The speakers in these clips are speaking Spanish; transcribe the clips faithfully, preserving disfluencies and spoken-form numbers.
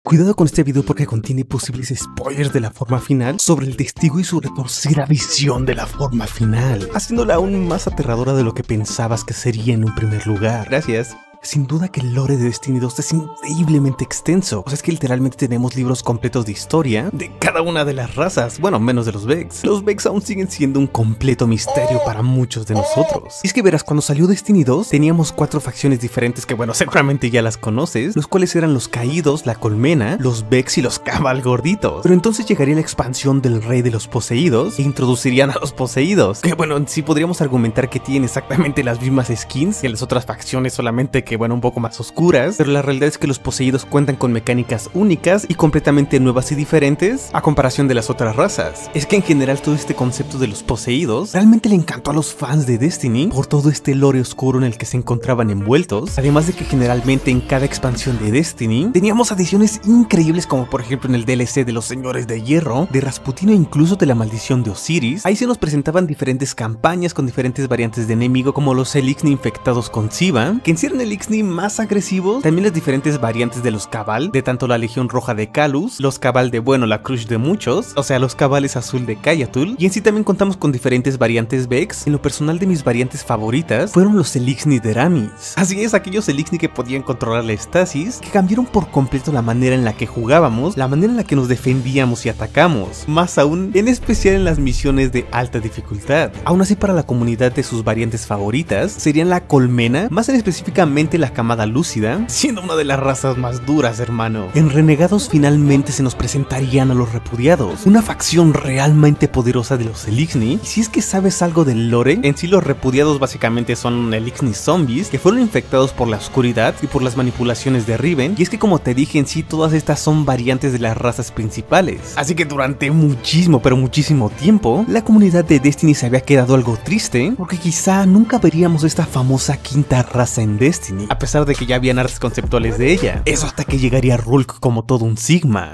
Cuidado con este video porque contiene posibles spoilers de la forma final sobre el testigo y su retorcida visión de la forma final, haciéndola aún más aterradora de lo que pensabas que sería en un primer lugar. Gracias. Sin duda que el lore de Destiny dos es increíblemente extenso, o sea, es que literalmente tenemos libros completos de historia de cada una de las razas, bueno, menos de los Vex. Los Vex aún siguen siendo un completo misterio para muchos de nosotros. Y es que verás, cuando salió Destiny dos, teníamos cuatro facciones diferentes que, bueno, seguramente ya las conoces, los cuales eran los Caídos, la Colmena, los Vex y los Cabal Gorditos. Pero entonces llegaría la expansión del Rey de los Poseídos e introducirían a los Poseídos, que bueno, sí podríamos argumentar que tienen exactamente las mismas skins que las otras facciones, solamente que que bueno, un poco más oscuras, pero la realidad es que los poseídos cuentan con mecánicas únicas y completamente nuevas y diferentes a comparación de las otras razas. Es que en general todo este concepto de los poseídos realmente le encantó a los fans de Destiny por todo este lore oscuro en el que se encontraban envueltos, además de que generalmente en cada expansión de Destiny teníamos adiciones increíbles, como por ejemplo en el D L C de los Señores de Hierro, de Rasputin o incluso de la Maldición de Osiris. Ahí se nos presentaban diferentes campañas con diferentes variantes de enemigo, como los Elixni infectados con Siva, que en sí eran el más agresivos, también las diferentes variantes de los Cabal, de tanto la Legión Roja de Calus, los Cabal de bueno, la Crush de muchos, o sea, los Cabales Azul de Kayatul, y en sí también contamos con diferentes variantes Vex. En lo personal, de mis variantes favoritas fueron los Elixni de Eramis. Así es, aquellos Elixni que podían controlar la estasis, que cambiaron por completo la manera en la que jugábamos, la manera en la que nos defendíamos y atacamos, más aún, en especial en las misiones de alta dificultad. Aún así, para la comunidad de sus variantes favoritas serían la Colmena, más en específicamente la camada lúcida, siendo una de las razas más duras, hermano. En Renegados finalmente se nos presentarían a los Repudiados, una facción realmente poderosa de los Elixni. Y si es que sabes algo del lore, en sí los Repudiados básicamente son Elixni zombies que fueron infectados por la oscuridad y por las manipulaciones de Riven, y es que como te dije, en sí todas estas son variantes de las razas principales. Así que durante muchísimo, pero muchísimo tiempo, la comunidad de Destiny se había quedado algo triste, porque quizá nunca veríamos esta famosa quinta raza en Destiny, a pesar de que ya habían artes conceptuales de ella. Eso hasta que llegaría Rulk como todo un Sigma.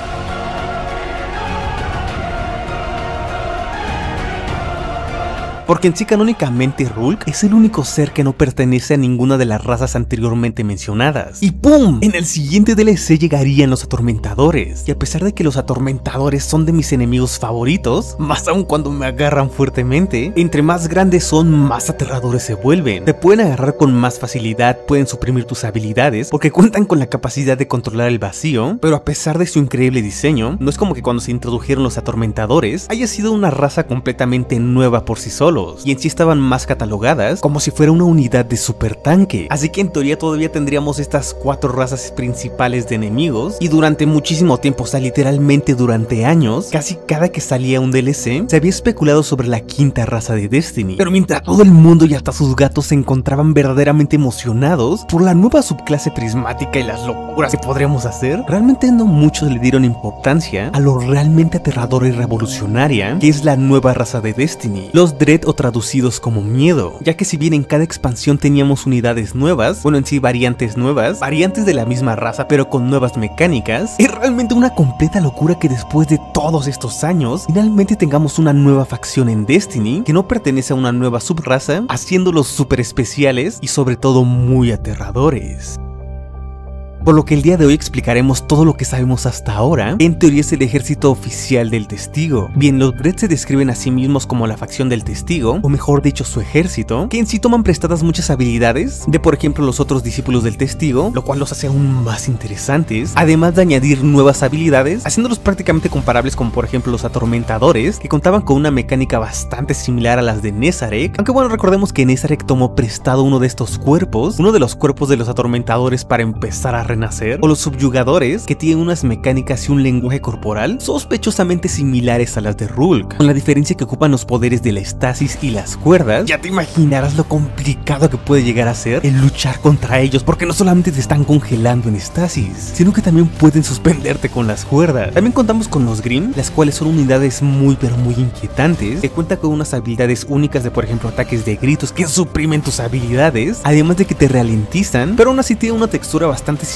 Porque en sí canónicamente Rulk es el único ser que no pertenece a ninguna de las razas anteriormente mencionadas. Y ¡pum! En el siguiente D L C llegarían los Atormentadores. Y a pesar de que los Atormentadores son de mis enemigos favoritos, más aún cuando me agarran fuertemente, entre más grandes son, más aterradores se vuelven. Te pueden agarrar con más facilidad, pueden suprimir tus habilidades, porque cuentan con la capacidad de controlar el vacío, pero a pesar de su increíble diseño, no es como que cuando se introdujeron los Atormentadores haya sido una raza completamente nueva por sí sola, y en sí estaban más catalogadas como si fuera una unidad de super tanque. Así que en teoría todavía tendríamos estas cuatro razas principales de enemigos, y durante muchísimo tiempo, o sea, literalmente durante años, casi cada que salía un D L C se había especulado sobre la quinta raza de Destiny. Pero mientras todo el mundo y hasta sus gatos se encontraban verdaderamente emocionados por la nueva subclase prismática y las locuras que podríamos hacer, realmente no muchos le dieron importancia a lo realmente aterradora y revolucionaria que es la nueva raza de Destiny, los Dread, o traducidos como miedo, ya que si bien en cada expansión teníamos unidades nuevas, bueno, en sí variantes nuevas, variantes de la misma raza pero con nuevas mecánicas, es realmente una completa locura que después de todos estos años finalmente tengamos una nueva facción en Destiny que no pertenece a una nueva subraza, haciéndolos súper especiales y sobre todo muy aterradores. Por lo que el día de hoy explicaremos todo lo que sabemos hasta ahora. En teoría es el ejército oficial del Testigo. Bien, los Dread se describen a sí mismos como la facción del Testigo, o mejor dicho su ejército, que en sí toman prestadas muchas habilidades de por ejemplo los otros discípulos del Testigo, lo cual los hace aún más interesantes, además de añadir nuevas habilidades, haciéndolos prácticamente comparables con por ejemplo los Atormentadores, que contaban con una mecánica bastante similar a las de Nezarec, aunque bueno, recordemos que Nezarec tomó prestado uno de estos cuerpos, uno de los cuerpos de los Atormentadores para empezar a renacer, o los Subyugadores, que tienen unas mecánicas y un lenguaje corporal sospechosamente similares a las de Rulk, con la diferencia que ocupan los poderes de la estasis y las cuerdas. Ya te imaginarás lo complicado que puede llegar a ser el luchar contra ellos, porque no solamente te están congelando en estasis, sino que también pueden suspenderte con las cuerdas. También contamos con los Grimm, las cuales son unidades muy pero muy inquietantes, que cuentan con unas habilidades únicas de por ejemplo ataques de gritos que suprimen tus habilidades, además de que te ralentizan, pero aún así tiene una textura bastante similar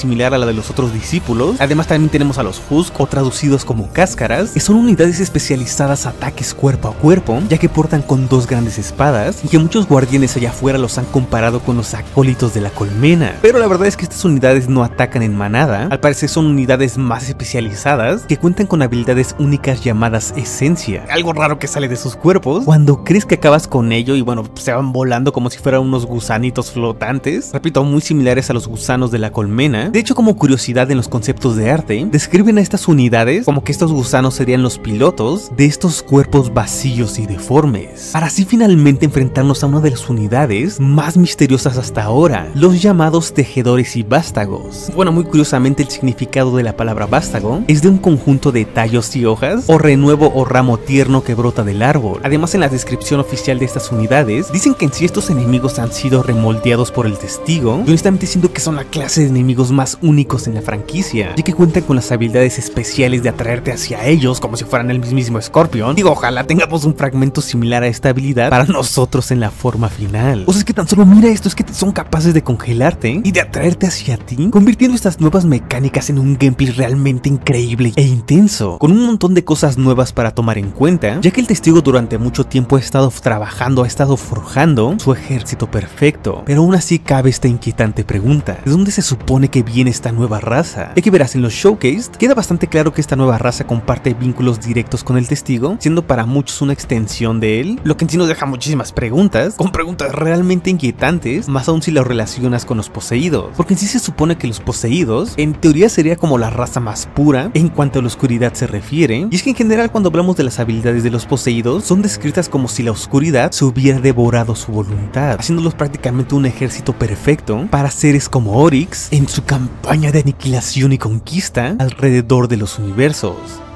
similar a la de los otros discípulos. Además también tenemos a los Husk, o traducidos como cáscaras, que son unidades especializadas a ataques cuerpo a cuerpo, ya que portan con dos grandes espadas y que muchos guardianes allá afuera los han comparado con los acólitos de la colmena. Pero la verdad es que estas unidades no atacan en manada, al parecer son unidades más especializadas que cuentan con habilidades únicas llamadas esencia, algo raro que sale de sus cuerpos cuando crees que acabas con ello y bueno, se van volando como si fueran unos gusanitos flotantes, repito, muy similares a los gusanos de la colmena. De hecho, como curiosidad en los conceptos de arte, describen a estas unidades como que estos gusanos serían los pilotos de estos cuerpos vacíos y deformes, para así finalmente enfrentarnos a una de las unidades más misteriosas hasta ahora, los llamados tejedores y vástagos. Bueno, muy curiosamente el significado de la palabra vástago es de un conjunto de tallos y hojas, o renuevo o ramo tierno que brota del árbol. Además, en la descripción oficial de estas unidades, dicen que en sí estos enemigos han sido remoldeados por el testigo, y honestamente siento que son la clase de enemigos más únicos en la franquicia, ya que cuentan con las habilidades especiales de atraerte hacia ellos como si fueran el mismísimo Scorpion. Digo, ojalá tengamos un fragmento similar a esta habilidad para nosotros en la forma final. O sea, es que tan solo mira esto, es que son capaces de congelarte y de atraerte hacia ti, convirtiendo estas nuevas mecánicas en un gameplay realmente increíble e intenso, con un montón de cosas nuevas para tomar en cuenta, ya que el testigo durante mucho tiempo ha estado trabajando, ha estado forjando su ejército perfecto. Pero aún así cabe esta inquietante pregunta: ¿de dónde se supone que viene esta nueva raza? Ya que verás, en los showcase queda bastante claro que esta nueva raza comparte vínculos directos con el testigo, siendo para muchos una extensión de él, lo que en sí nos deja muchísimas preguntas, con preguntas realmente inquietantes, más aún si lo relacionas con los poseídos, porque en sí se supone que los poseídos en teoría sería como la raza más pura en cuanto a la oscuridad se refiere, y es que en general cuando hablamos de las habilidades de los poseídos son descritas como si la oscuridad se hubiera devorado su voluntad, haciéndolos prácticamente un ejército perfecto para seres como Oryx en su campaña de aniquilación y conquista alrededor de los universos.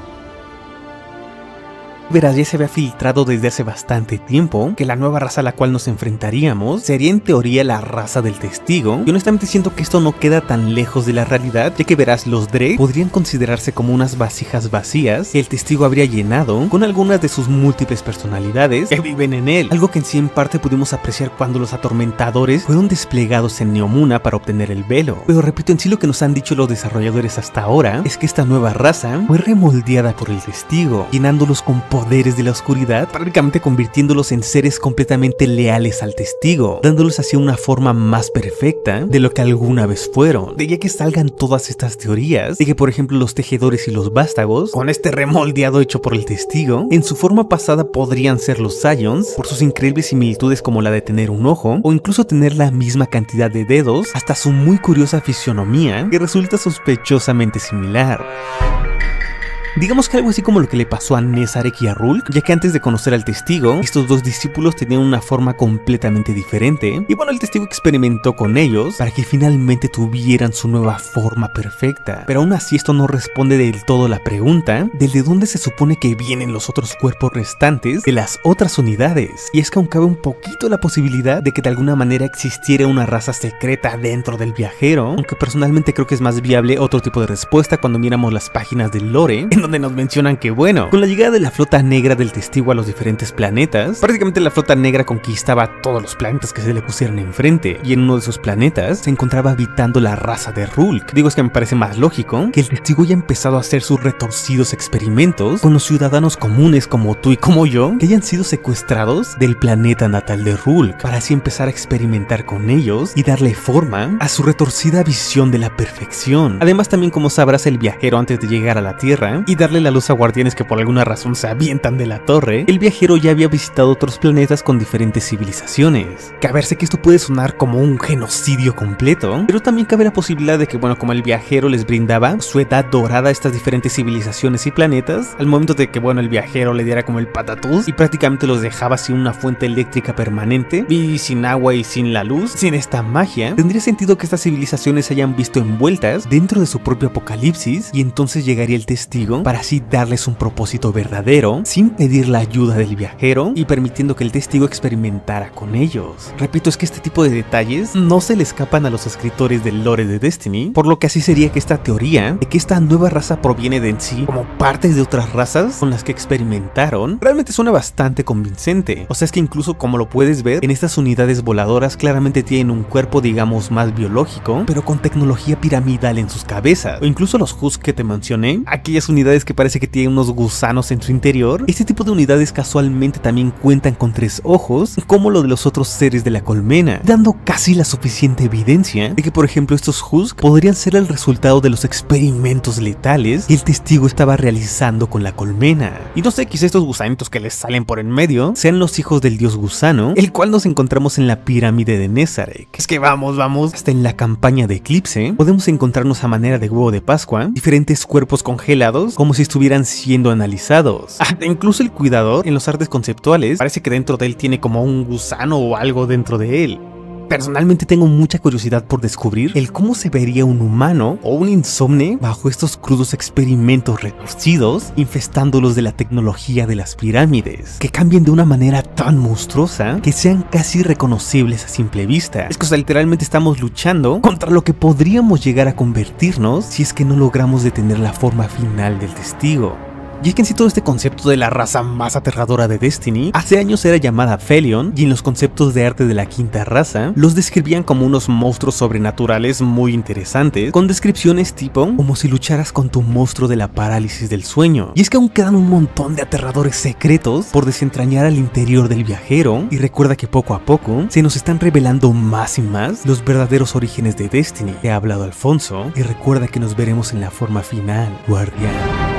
Verás, ya se había filtrado desde hace bastante tiempo que la nueva raza a la cual nos enfrentaríamos sería en teoría la raza del testigo, y honestamente siento que esto no queda tan lejos de la realidad, ya que verás, los Drake podrían considerarse como unas vasijas vacías que el testigo habría llenado con algunas de sus múltiples personalidades que viven en él, algo que en sí en parte pudimos apreciar cuando los atormentadores fueron desplegados en Neomuna para obtener el velo. Pero repito, en sí lo que nos han dicho los desarrolladores hasta ahora es que esta nueva raza fue remoldeada por el testigo, llenándolos con poderes de la oscuridad, prácticamente convirtiéndolos en seres completamente leales al testigo, dándolos así una forma más perfecta de lo que alguna vez fueron. De ya que salgan todas estas teorías de que, por ejemplo, los tejedores y los vástagos, con este remoldeado hecho por el testigo, en su forma pasada podrían ser los Scions, por sus increíbles similitudes como la de tener un ojo, o incluso tener la misma cantidad de dedos, hasta su muy curiosa fisionomía, que resulta sospechosamente similar. Digamos que algo así como lo que le pasó a Nezarec y a Rulk, ya que antes de conocer al testigo, estos dos discípulos tenían una forma completamente diferente, y bueno, el testigo experimentó con ellos para que finalmente tuvieran su nueva forma perfecta. Pero aún así esto no responde del todo la pregunta del de dónde se supone que vienen los otros cuerpos restantes de las otras unidades, y es que aún cabe un poquito la posibilidad de que de alguna manera existiera una raza secreta dentro del viajero, aunque personalmente creo que es más viable otro tipo de respuesta cuando miramos las páginas del lore, en donde nos mencionan que bueno, con la llegada de la flota negra del testigo a los diferentes planetas, prácticamente la flota negra conquistaba todos los planetas que se le pusieran enfrente, y en uno de esos planetas se encontraba habitando la raza de Rulk. Digo, es que me parece más lógico que el testigo haya empezado a hacer sus retorcidos experimentos con los ciudadanos comunes como tú y como yo, que hayan sido secuestrados del planeta natal de Rulk, para así empezar a experimentar con ellos y darle forma a su retorcida visión de la perfección. Además, también, como sabrás, el viajero, antes de llegar a la Tierra y darle la luz a guardianes que por alguna razón se avientan de la torre, el viajero ya había visitado otros planetas con diferentes civilizaciones. Cabe verse que esto puede sonar como un genocidio completo, pero también cabe la posibilidad de que, bueno, como el viajero les brindaba su edad dorada a estas diferentes civilizaciones y planetas, al momento de que, bueno, el viajero le diera como el patatús y prácticamente los dejaba sin una fuente eléctrica permanente y sin agua y sin la luz, sin esta magia, tendría sentido que estas civilizaciones se hayan visto envueltas dentro de su propio apocalipsis, y entonces llegaría el testigo para así darles un propósito verdadero, sin pedir la ayuda del viajero y permitiendo que el testigo experimentara con ellos. Repito, es que este tipo de detalles no se le escapan a los escritores del lore de Destiny, por lo que así sería que esta teoría de que esta nueva raza proviene de en sí como partes de otras razas con las que experimentaron, realmente suena bastante convincente. O sea, es que incluso como lo puedes ver, en estas unidades voladoras claramente tienen un cuerpo digamos más biológico, pero con tecnología piramidal en sus cabezas. O incluso los Husk que te mencioné, aquellas unidades que parece que tienen unos gusanos en su interior, este tipo de unidades casualmente también cuentan con tres ojos, como lo de los otros seres de la colmena, dando casi la suficiente evidencia de que por ejemplo estos Husk podrían ser el resultado de los experimentos letales que el testigo estaba realizando con la colmena. Y no sé, quizá estos gusanitos que les salen por en medio sean los hijos del dios gusano, el cual nos encontramos en la pirámide de Nezarec. Es que vamos, vamos, hasta en la campaña de Eclipse podemos encontrarnos a manera de huevo de Pascua diferentes cuerpos congelados como si estuvieran siendo analizados. Ah, incluso el cuidador en los artes conceptuales parece que dentro de él tiene como un gusano o algo dentro de él. Personalmente tengo mucha curiosidad por descubrir el cómo se vería un humano o un insomne bajo estos crudos experimentos retorcidos, infestándolos de la tecnología de las pirámides, que cambien de una manera tan monstruosa que sean casi reconocibles a simple vista. Es que o sea, literalmente estamos luchando contra lo que podríamos llegar a convertirnos si es que no logramos detener la forma final del testigo. Y es que en sí todo este concepto de la raza más aterradora de Destiny hace años era llamada Felion, y en los conceptos de arte de la quinta raza los describían como unos monstruos sobrenaturales muy interesantes, con descripciones tipo como si lucharas con tu monstruo de la parálisis del sueño. Y es que aún quedan un montón de aterradores secretos por desentrañar al interior del viajero, y recuerda que poco a poco se nos están revelando más y más los verdaderos orígenes de Destiny. Te ha hablado Alfonso, y recuerda que nos veremos en la forma final, guardián.